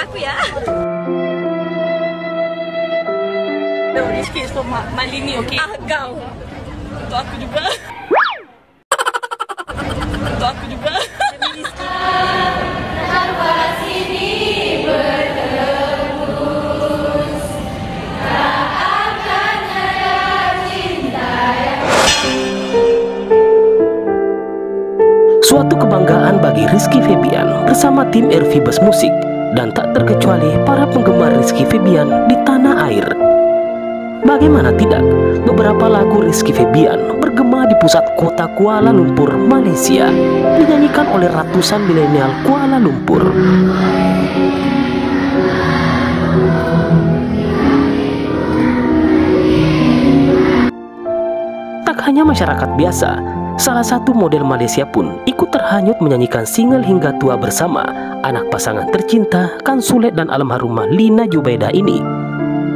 aku ya. Rizky for Malini, okay? Kau. Untuk aku juga. Untuk aku juga. Suatu kebanggaan bagi Rizky Febian bersama tim Ervibes Musik dan tak terkecuali para penggemar Rizky Febian di tanah air. Bagaimana tidak, beberapa lagu Rizky Febian bergema di pusat kota Kuala Lumpur, Malaysia, dinyanyikan oleh ratusan milenial Kuala Lumpur. Tak hanya masyarakat biasa, salah satu model Malaysia pun ikut terhanyut menyanyikan single Hingga Tua bersama anak pasangan tercinta Kang Sule dan almarhumah Lina Jubaida ini.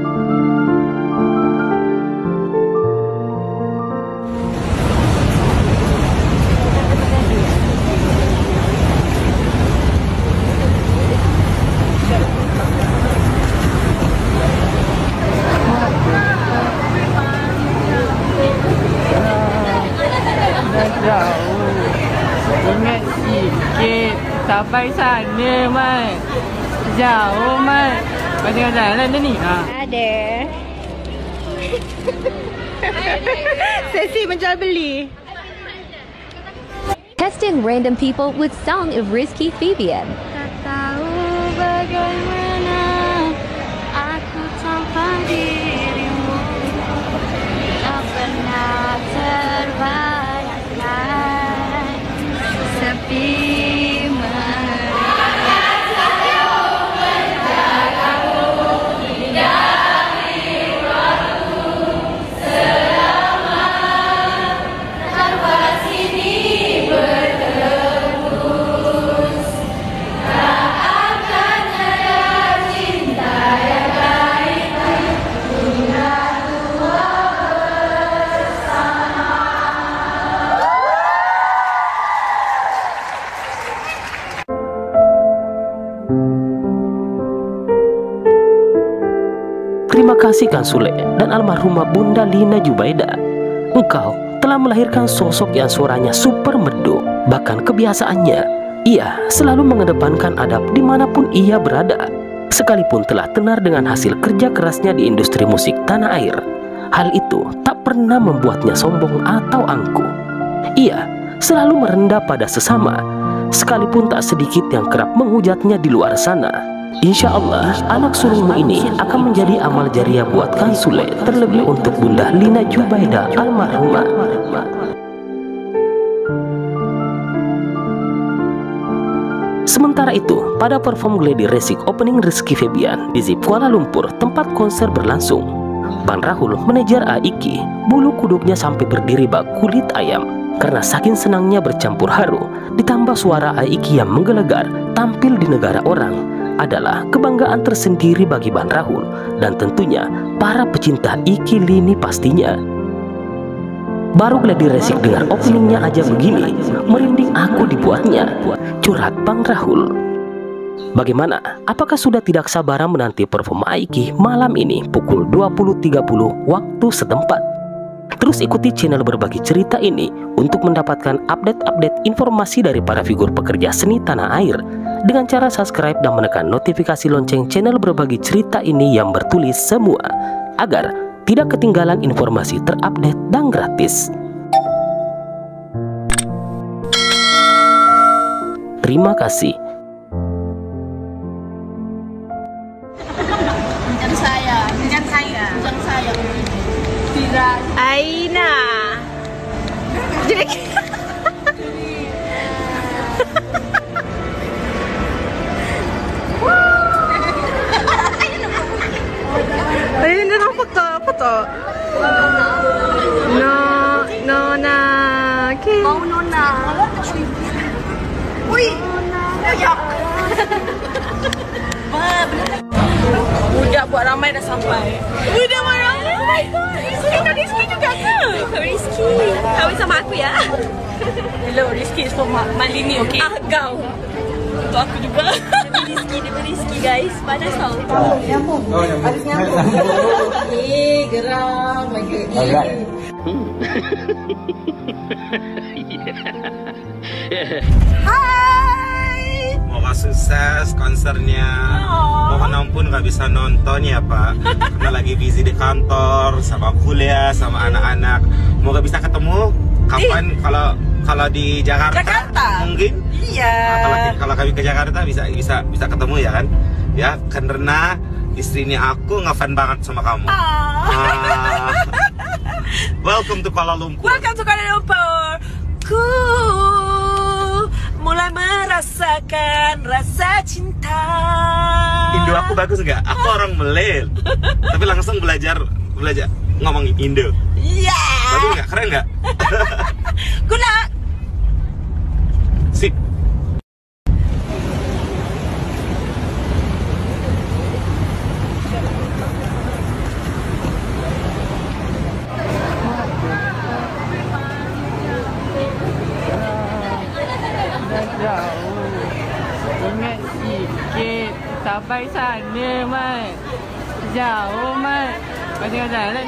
Ingat sikit sampai sana, Mat. Jauh, Mat. Kau tengah jalan dah ni? Ada. Sesi menjual beli. Testing random people with song of Rizky Febian. Tak tahu bagaimana aku tanpa dirimu, tak pernah terbayangkan sepi Terima kasih Kang Sule dan almarhumah Bunda Lina Jubaida. Engkau telah melahirkan sosok yang suaranya super merdu. Bahkan kebiasaannya, ia selalu mengedepankan adab dimanapun ia berada. Sekalipun telah tenar dengan hasil kerja kerasnya di industri musik tanah air, hal itu tak pernah membuatnya sombong atau angkuh. Ia selalu merendah pada sesama, sekalipun tak sedikit yang kerap menghujatnya di luar sana. Insya Allah, anak sulungmu ini akan menjadi amal jariah buat Kang Sule, terlebih untuk Bunda Lina Jubaida almarhumah. Sementara itu, pada perform Glady Resik opening Rizky Febian di ZIP Kuala Lumpur, tempat konser berlangsung, Bang Rahul, manajer Aiki, bulu kuduknya sampai berdiri bak kulit ayam karena saking senangnya bercampur haru. Ditambah suara Aiki yang menggelegar tampil di negara orang adalah kebanggaan tersendiri bagi Bang Rahul dan tentunya para pecinta Iki Lini pastinya. Baru Glady Resik dengar openingnya aja begini, merinding aku dibuatnya, curhat Bang Rahul. Bagaimana? Apakah sudah tidak sabaran menanti perform Aiki malam ini pukul 20.30 waktu setempat? Terus ikuti channel Berbagi Cerita ini untuk mendapatkan update-update informasi dari para figur pekerja seni tanah air dengan cara subscribe dan menekan notifikasi lonceng channel Berbagi Cerita ini yang bertulis semua agar tidak ketinggalan informasi terupdate dan gratis. Terima kasih. Jangan saya. Tidak. Aina. Jadi Aina nak foto. Nona. Okay. Mau Nona. Ui. Koyak. Budak buat ramai dah sampai. Udah marah. Oh my god. Rizky juga ke? Rizky. Kawin sama aku ya. Hello, Rizky is for Malini, okay? Kau. Untuk aku juga. Demi Rizky guys. Panas tau. Nyambung. Harus nyambung. Geram lagi. Hai. Moga sukses konsernya. Mohon ampun nggak bisa nonton ya Pak, karena lagi busy di kantor sama kuliah sama anak-anak. Moga bisa ketemu kapan kalau di Jakarta. Mungkin. Iya. Nah, kalau kami ke Jakarta bisa ketemu ya kan? Ya karena istrinya aku ngefan banget sama kamu. Welcome to Kuala Lumpur. Welcome to Kuala Lumpur. Ku mulai merasakan rasa cinta. Indo aku bagus nggak? Aku orang Malay, tapi langsung belajar ngomong Indo. Iya. Bagus nggak? Keren nggak? Guna. Sip. Jauh, ingat sikit sampai sana man. Jauh man. Macam jalan.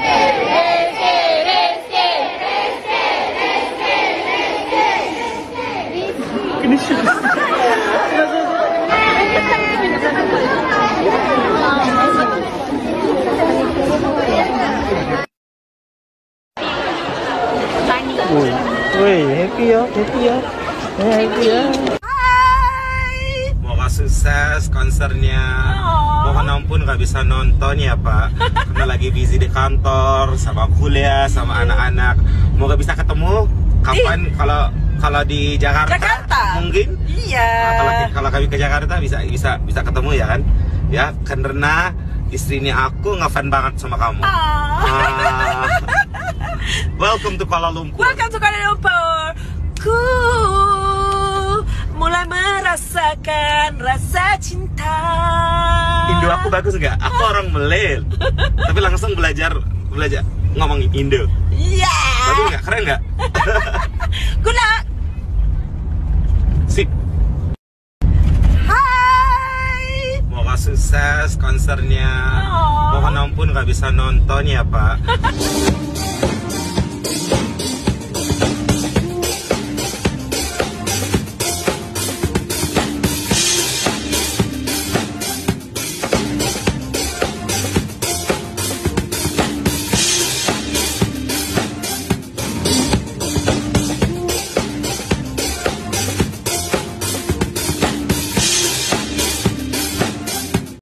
Woi, happy ya. Moga sukses konsernya. Mohon ampun nggak bisa nonton ya Pak, karena lagi busy di kantor sama kuliah sama anak-anak. Moga bisa ketemu kapan kalau di Jakarta. Mungkin. Iya. Nah, kalau kami ke Jakarta bisa ketemu ya kan? Ya karena istrinya aku ngefan banget sama kamu. Welcome to Kuala Lumpur. Welcome to Kuala Lumpur. Ku mulai merasakan rasa cinta. Indo aku bagus nggak? Aku orang Malay, tapi langsung belajar ngomong Indo. Iya. Bagus nggak? Keren nggak? Guna. Sip. Hai. Moga sukses konsernya. Mohon ampun nggak bisa nonton ya Pak.